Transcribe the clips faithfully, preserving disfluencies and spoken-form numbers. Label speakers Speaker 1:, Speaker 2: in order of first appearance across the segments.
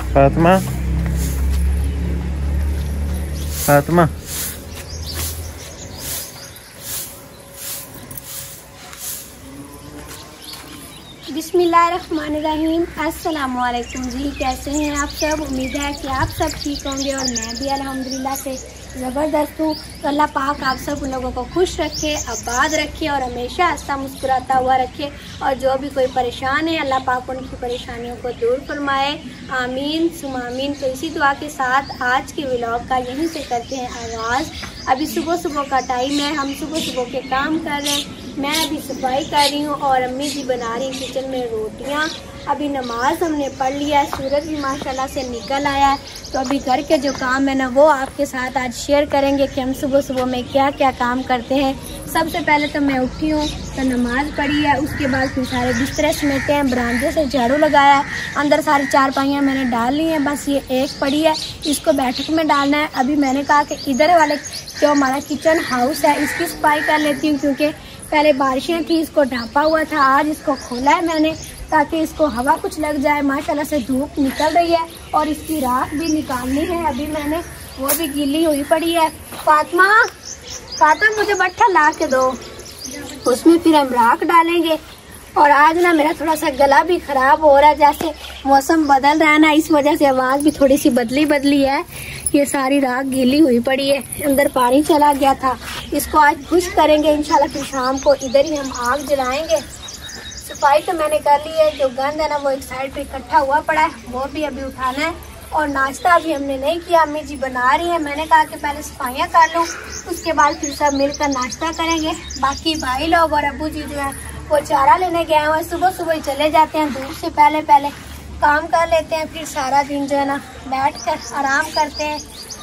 Speaker 1: फातिमा, फातिमा,
Speaker 2: बिस्मिल्लाहिर्रहमानिर्रहीम। अस्सलामुअलैकुम जी, कैसे हैं आप सब? उम्मीद है कि आप सब ठीक होंगे और मैं भी अल्हम्दुलिल्लाह से ज़बरदस्त हूँ। तो अल्लाह पाक आप सब उन लोगों को खुश रखे, आबाद रखे और हमेशा हंसता मुस्कुराता हुआ रखे। और जो भी कोई परेशान है अल्लाह पाक उनकी परेशानियों को दूर फरमाए, आमीन सुम आमीन। तो इसी दुआ के साथ आज के व्लॉग का यहीं से करते हैं आगाज़। अभी सुबह सुबह का टाइम है, हम सुबह सुबह के काम कर रहे हैं। मैं अभी सफाई कर रही हूँ और अम्मी जी बना रही हैं किचन में रोटियाँ। अभी नमाज हमने पढ़ लिया है, सूरज भी माशाल्लाह से निकल आया है। तो अभी घर के जो काम है ना वो आपके साथ आज शेयर करेंगे कि हम सुबह सुबह में क्या क्या काम करते हैं। सबसे पहले तो मैं उठी हूँ तो नमाज पढ़ी है, उसके बाद फिर सारे बिस्तरे समेटे हैं, बरामदे से झाड़ू लगाया है, अंदर सारी चारपाइयाँ मैंने डाल ली हैं, बस ये एक पड़ी है, इसको बैठक में डालना है। अभी मैंने कहा कि इधर वाले जो हमारा किचन हाउस है इसकी सफाई कर लेती हूँ, क्योंकि पहले बारिशें थी, इसको ढांपा हुआ था। आज इसको खोला है मैंने ताकि इसको हवा कुछ लग जाए। माशाल्लाह से धूप निकल रही है और इसकी राख भी निकालनी है। अभी मैंने वो भी गीली हुई पड़ी है। फातिमा, फातिमा मुझे बट्ठा ला के दो, उसमें फिर हम राख डालेंगे। और आज ना मेरा थोड़ा सा गला भी खराब हो रहा है, जैसे मौसम बदल रहा है ना, इस वजह से आवाज़ भी थोड़ी सी बदली बदली है। ये सारी राख गीली हुई पड़ी है, अंदर पानी चला गया था, इसको आज खुश्क करेंगे इंशाल्लाह। फिर शाम को इधर ही हम आग जलाएंगे। सफाई तो मैंने कर ली है, जो गंद है ना वो एक साइड पे इकट्ठा हुआ पड़ा है, वो भी अभी उठाना है। और नाश्ता अभी हमने नहीं किया, अम्मी जी बना रही है। मैंने कहा कि पहले सफाइयाँ कर लूँ, उसके बाद फिर सब मिलकर नाश्ता करेंगे। बाकी भाई लोग और अबू जी जो है वो चारा लेने गए हुए, सुबह सुबह ही चले जाते हैं, धूप से पहले पहले काम कर लेते हैं, फिर सारा दिन जो है ना बैठ कर आराम करते हैं।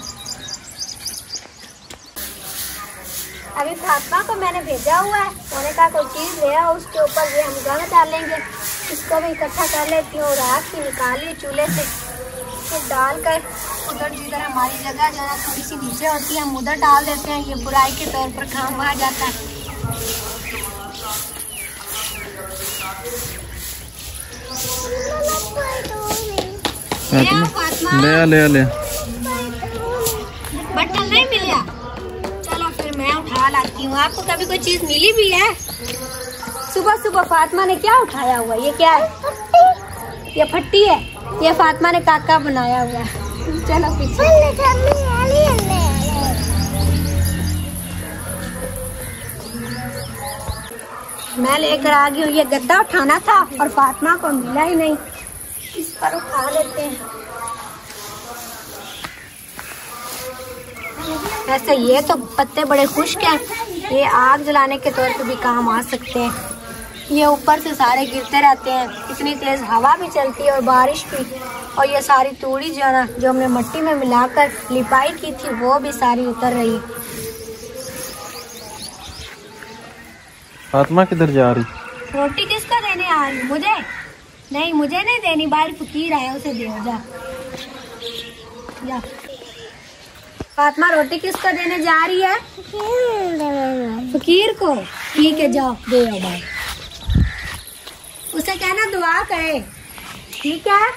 Speaker 2: अभी फातिमा को मैंने भेजा हुआ है, मैंने कहा कोई चीज़ ले आओ, उसके ऊपर ये हम गंद डालेंगे। इसको भी इकट्ठा कर लेती हूँ, राख की निकाली चूल्हे से, फिर डाल कर उधर जिधर हमारी जगह जो है थोड़ी सी नीचे होती है हम उधर डाल देते हैं। ये बुराई के तौर पर काम आ जाता है।
Speaker 1: ले ले ले
Speaker 2: बट्टल नहीं मिला, चलो फिर मैं उठा लाती हूँ। आपको कभी कोई चीज मिली भी है? सुबह सुबह फातिमा ने क्या उठाया हुआ? ये क्या है? ये फट्टी है, ये फातिमा ने काका बनाया हुआ है। चलो पीछे मैं लेकर आ गई हूँ। ये गद्दा उठाना था और फातिमा को मिला ही नहीं, इस पर उठा लेते हैं। वैसे ये तो पत्ते बड़े खुश्क हैं, ये आग जलाने के तौर पे भी काम आ सकते हैं। ये ऊपर से सारे गिरते रहते हैं, इतनी तेज हवा भी चलती है और बारिश भी। और ये सारी तूड़ी जो है ना जो हमने मिट्टी में मिलाकर लिपाई की थी वो भी सारी उतर रही है।
Speaker 1: फातिमा किधर जा रही?
Speaker 2: रोटी किसको देने आ रही? मुझे नहीं, मुझे नहीं देनी, बाहर फकीर आया उसे दे जा। जा फातिमा, रोटी किसको देने जा रही है? फकीर को। ठीक है जाओ दे आओ भाई, उसे कहना दुआ करे, ठीक है?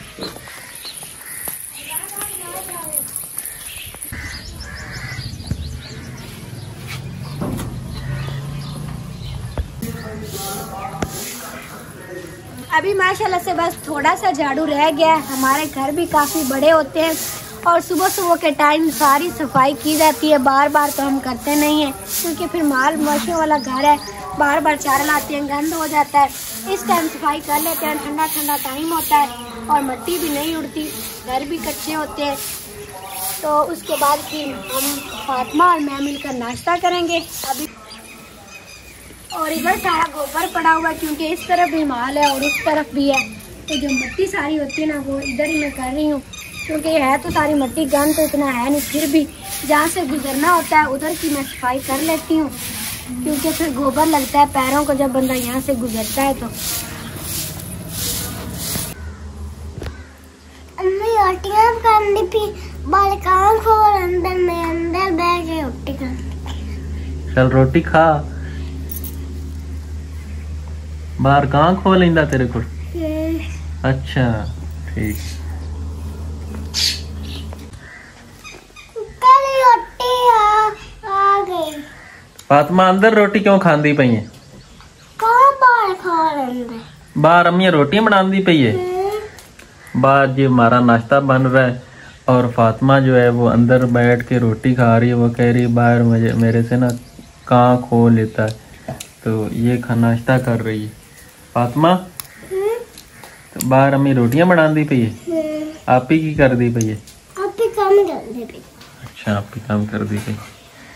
Speaker 2: अभी माशाल्लाह से बस थोड़ा सा झाड़ू रह गया है। हमारे घर भी काफ़ी बड़े होते हैं और सुबह सुबह के टाइम सारी सफाई की जाती है। बार बार तो हम करते नहीं हैं, क्योंकि फिर माल मवेशियों वाला घर है, बार बार चारा लाते हैं, गंद हो जाता है। इस टाइम सफाई कर लेते हैं, ठंडा ठंडा टाइम होता है और मिट्टी भी नहीं उड़ती, घर भी कच्चे होते हैं। तो उसके बाद फिर हम फातिमा और मैं मिलकर नाश्ता करेंगे। अभी और इधर सारा गोबर पड़ा हुआ है, क्योंकि इस तरफ भी माल है और उस तरफ भी है। तो जो मिट्टी सारी होती है ना वो इधर ही मैं कर रही हूँ, क्योंकि है तो सारी मिट्टी, गंद तो इतना है नहीं, फिर भी जहाँ से गुजरना होता है उधर की मैं सफाई कर लेती हूँ, क्योंकि फिर गोबर लगता है पैरों को जब बंदा यहाँ से गुजरता है। तो रोटियां करनी थी, बालकान को अंदर में अंदर बैठ के रोटी करनी।
Speaker 1: चल रोटी खा, बाहर कहाँ खो लेंदा तेरे को? अच्छा ठीक। फातिमा अंदर रोटी क्यों खांदी पई है?
Speaker 2: बाहर खा रहे
Speaker 1: बाहर अम्मी रोटी बनाती पई है। बाहर जी हमारा नाश्ता बन रहा है और फातिमा जो है वो अंदर बैठ के रोटी खा रही है। वो कह रही है बाहर मुझे मेरे से ना कान खो लेता है, तो ये खा नाश्ता कर रही है फातिमा। तो बाहर अम्मी रोटियां बनाती पई है, आप ही की कर दी पई है?
Speaker 2: आप ही काम कर दी पई।
Speaker 1: अच्छा आप ही काम कर दी पई।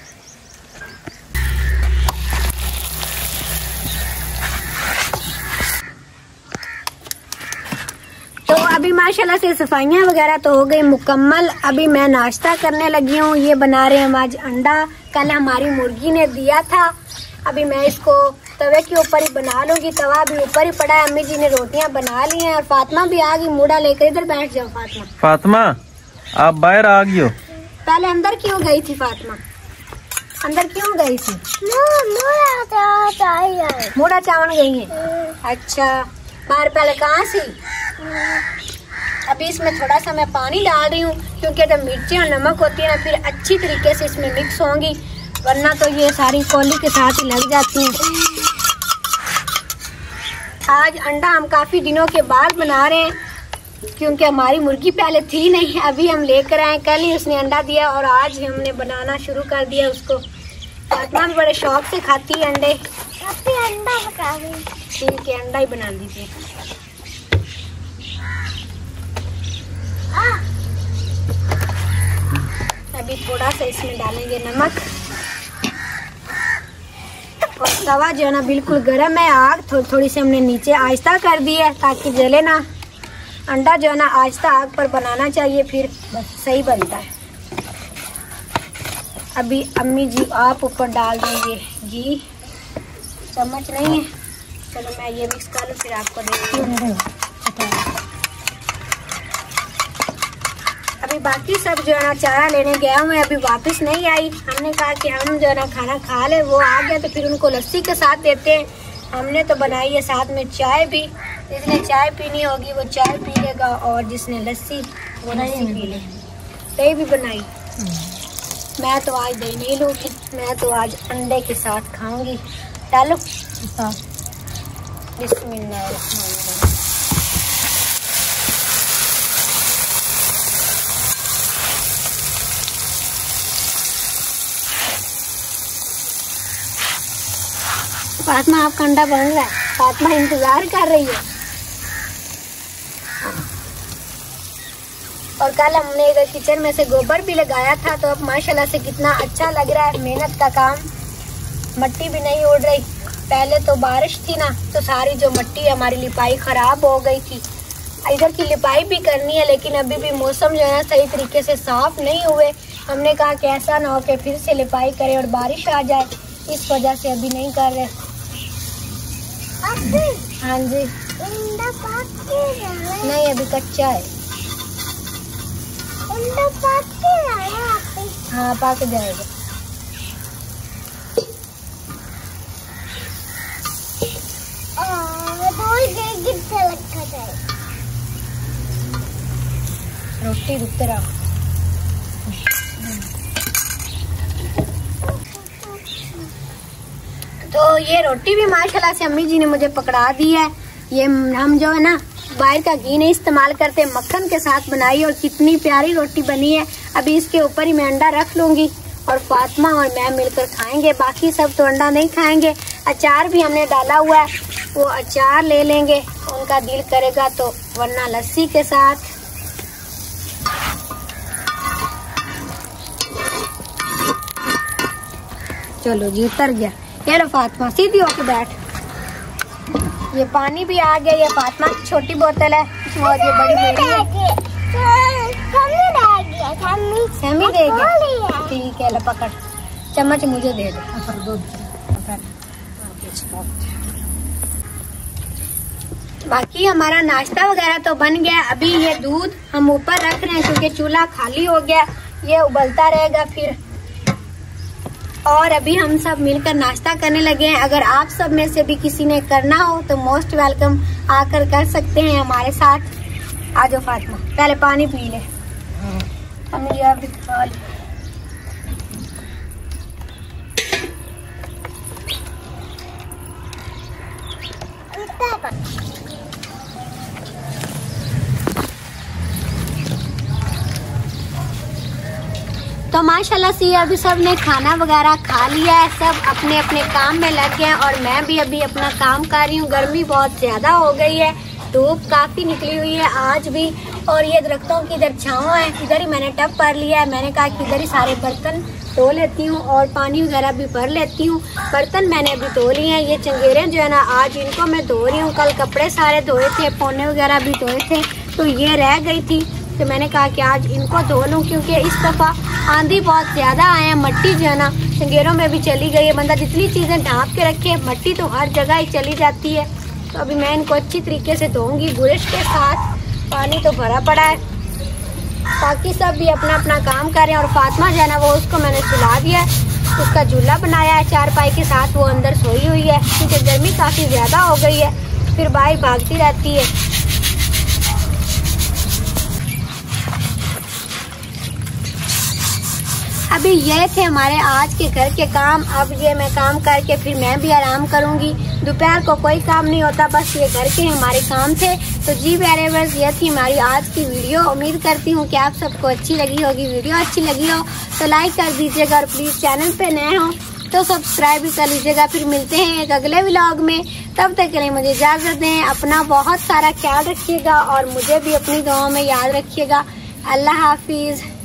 Speaker 2: तो अभी माशाल्लाह से सफाइयाँ वगैरह तो हो गई मुकम्मल। अभी मैं नाश्ता करने लगी हूँ। ये बना रहे हैं आज अंडा, कल हमारी मुर्गी ने दिया था। अभी मैं इसको तवे के ऊपर ही बना लूंगी, तवा भी ऊपर ही पड़ा है। अम्मी जी ने रोटियां बना ली हैं और फातिमा भी आ गई। मुड़ा लेकर इधर बैठ जाओ फातिमा।
Speaker 1: फातिमा आप बाहर आ गई हो?
Speaker 2: पहले अंदर क्यों गई थी फातिमा? अंदर क्यों गई थी? मुड़ा चावन गई है। अच्छा बाहर पहले कहाँ सी? अभी इसमें थोड़ा सा मैं पानी डाल रही हूँ क्योंकि जब मिर्ची और नमक होती है ना फिर अच्छी तरीके से इसमें मिक्स होंगी, वरना तो ये सारी कोली के साथ ही लग जाती हैं। आज अंडा हम काफी दिनों के बाद बना रहे हैं क्योंकि हमारी मुर्गी पहले थी नहीं, अभी हम लेकर आए। कल ही उसने अंडा दिया और आज हमने बनाना शुरू कर दिया उसको। फातिमा भी बड़े शौक से खाती है अंडे। अंडा बना दी। ठीक है अंडा ही बना दीजिए। अभी थोड़ा सा इसमें डालेंगे नमक और तवा जो है ना बिल्कुल गर्म है। आग थोड़ी थोड़ी सी हमने नीचे आहिस्ता कर दी है ताकि जले ना। अंडा जो है ना आहिस्ता आग पर बनाना चाहिए, फिर बस सही बनता है। अभी अम्मी जी आप ऊपर डाल देंगे घी, चम्मच नहीं है। चलो मैं ये मिक्स कर लूँ फिर आपको देखती हूँ। अभी बाकी सब जो है ना चारा लेने गया हूँ मैं, अभी वापस नहीं आई। हमने कहा कि हम जो है ना खाना खा ले, वो आ गया तो फिर उनको लस्सी के साथ देते हैं। हमने तो बनाई है साथ में चाय भी, जिसने चाय पीनी होगी वो चाय पी लेगा और जिसने लस्सी वो लस्सी पी ले। दही भी बनाई। मैं तो आज दही नहीं लूँगी, मैं तो आज अंडे के साथ खाऊंगी। डालो बिस्मिल्लाह। फातिमा आपका अंडा बन रहा है। फातिमा इंतजार कर रही है। और कल हमने इधर किचन में से गोबर भी लगाया था, तो अब माशाल्लाह से कितना अच्छा लग रहा है। मेहनत का काम, मट्टी भी नहीं उड़ रही। पहले तो बारिश थी ना तो सारी जो मट्टी हमारी लिपाई खराब हो गई थी। इधर की लिपाई भी करनी है लेकिन अभी भी मौसम जो है ना सही तरीके से साफ नहीं हुए। हमने कहा कि ऐसा ना हो कि फिर से लिपाई करे और बारिश आ जाए, इस वजह से अभी नहीं कर रहे। हाँ जी नहीं अभी कच्चा है। हाँ पक जाएगा। रोटी रुकते रहो। तो ये रोटी भी माशाल्लाह से अम्मी जी ने मुझे पकड़ा दी है। ये हम जो है ना बाहर का घी नहीं इस्तेमाल करते, मक्खन के साथ बनाई और कितनी प्यारी रोटी बनी है। अभी इसके ऊपर ही मैं अंडा रख लूंगी और फातिमा और मैं मिलकर खाएंगे। बाकी सब तो अंडा नहीं खाएंगे। अचार भी हमने डाला हुआ है, वो अचार ले लेंगे उनका दिल करेगा तो, वरना लस्सी के साथ। चलो जी उतर गया। ये लो फातिमा सीधी होके बैठ। ये पानी भी आ गया। ये फातिमा की छोटी बोतल है और ये बड़ी मेरी है। समी देगी। ठीक है लो पकड़, चम्मच मुझे दे दो। बाकी हमारा नाश्ता वगैरह तो बन गया। अभी ये दूध हम ऊपर रख रहे हैं क्योंकि चूल्हा खाली हो गया, ये उबलता रहेगा फिर। और अभी हम सब मिलकर नाश्ता करने लगे हैं। अगर आप सब में से भी किसी ने करना हो तो मोस्ट वेलकम, आकर कर सकते हैं हमारे साथ। आ जाओ फातिमा, पहले पानी पी ले। हम भी खा ले। तो माशाल्लाह से अभी सब ने खाना वगैरह खा लिया है, सब अपने अपने काम में लग गए हैं और मैं भी अभी अपना काम कर रही हूँ। गर्मी बहुत ज्यादा हो गई है, धूप काफी निकली हुई है आज भी, और ये दरख्तों की इधर छाँव है, इधर ही मैंने टब भर लिया है। मैंने कहा कि इधर ही सारे बर्तन धो लेती हूँ और पानी वगैरह भी भर लेती हूँ। बर्तन मैंने अभी धो लिए हैं, ये चंगेरे जो है ना आज इनको मैं धो रही हूँ। कल कपड़े सारे धोए थे, पौने वगैरह भी धोए थे, तो ये रह गई थी, तो मैंने कहा कि आज इनको धो लूँ, क्योंकि इस दफ़ा आंधी बहुत ज़्यादा आए हैं। मट्टी जो है ना चंगेरों में भी चली गई है। बंदा जितनी चीज़ें ढाँप के रखे, मट्टी तो हर जगह ही चली जाती है। तो अभी मैं इनको अच्छी तरीके से धोऊंगी बुरश के साथ। पानी तो भरा पड़ा है, बाकी सब भी अपना अपना काम कर रहे हैं। और फातिमा जो है ना वो उसको मैंने सुला दिया है, उसका झूला बनाया है चारपाई के साथ, वो अंदर सोई हुई है क्योंकि गर्मी काफ़ी ज़्यादा हो गई है, फिर बाहर भागती रहती है। अभी ये थे हमारे आज के घर के काम। अब ये मैं काम करके फिर मैं भी आराम करूंगी। दोपहर को कोई काम नहीं होता, बस ये घर के हमारे काम थे। तो जी प्यारे व्यूअर्स, ये थी हमारी आज की वीडियो। उम्मीद करती हूँ कि आप सबको अच्छी लगी होगी। वीडियो अच्छी लगी हो तो लाइक कर दीजिएगा और प्लीज चैनल पे नए हो तो सब्सक्राइब भी कर लीजिएगा। फिर मिलते हैं एक अगले व्लॉग में, तब तक के लिए मुझे इजाजत दें। अपना बहुत सारा ख्याल रखिएगा और मुझे भी अपनी दुआओं में याद रखिएगा। अल्लाह हाफिज।